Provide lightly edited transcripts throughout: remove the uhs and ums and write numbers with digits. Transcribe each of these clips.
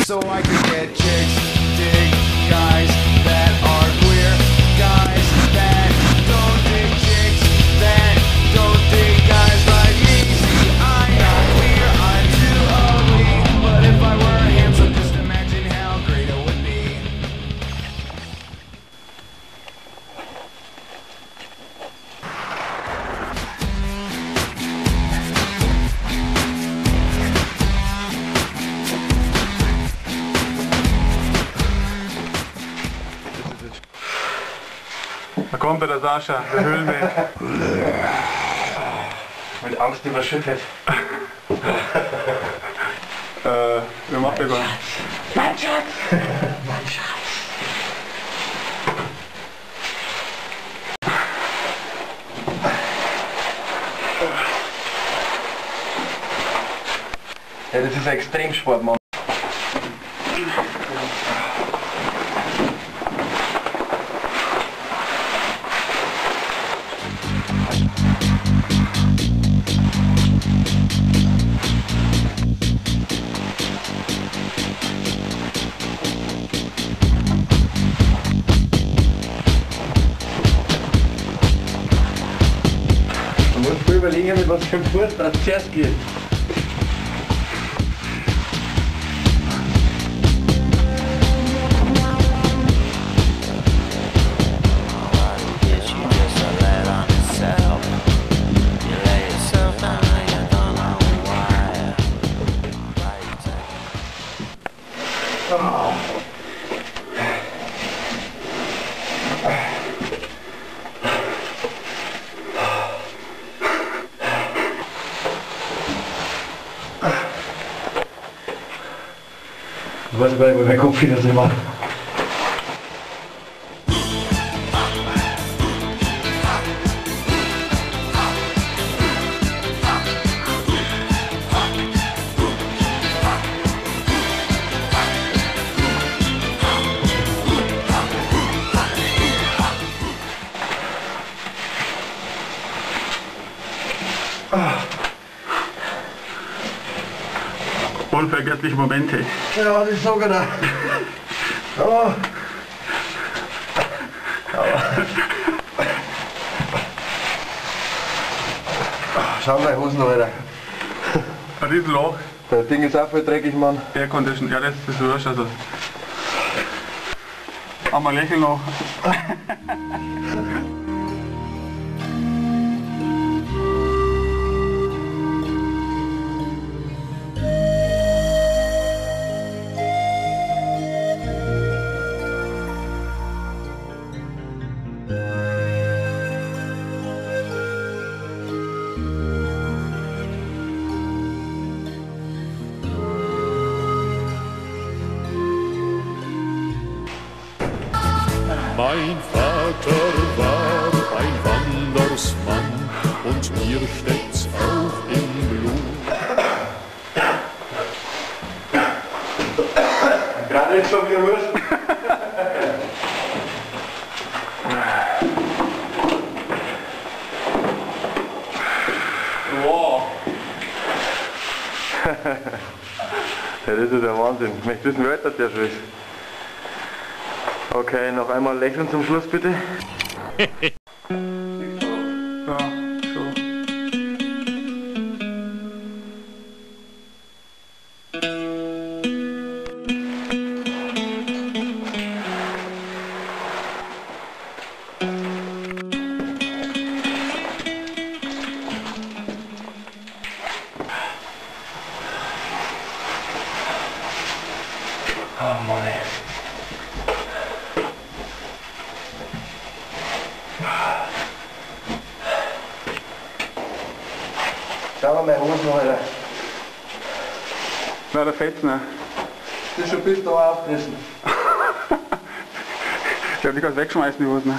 so I could get chicks, dig guys that are queer, guys that don't dig chicks, that don't dig guys like me. See, I'm not queer, I'm too ugly, but if I were handsome, just imagine how great it would be. Da kommt der Sascha, der Höhlenmensch. Mit Angst überschüttet. Wie macht ihr das? Mein Schatz! Mein Schatz! Ja, das ist ein Extremsport, Mann. Man muss früh überlegen, mit was für einem Fuß das zuerst geht. Ich weiß gar nicht, wo mein Kopf wieder so macht. Unvergessliche Momente. Ja, das ist so genau. Oh. Schau mal, Hosen, Alter. Ein Riesenloch. Das Ding ist auch voll dreckig, Mann. Air Condition, ja, das ist wurscht. Also. Einmal lächeln noch. Mein Vater war ein Wandersmann und mir steckt's auch im Blut. Gerade jetzt schon wieder Wurst. Wow. Ja, das ist der Wahnsinn. Ich möchte wissen, wie alt das der schon ist. Okay, noch einmal lächeln zum Schluss, bitte. Ja, so. Oh Mann, ey. Schau mal meine Hosen, Alter. Na, da fehlt's noch. Das ist schon bis da aufgerissen. Ich hab die gerade wegschmeißen, die Hosen.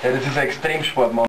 Ja, das ist ein Extremsport, Mann.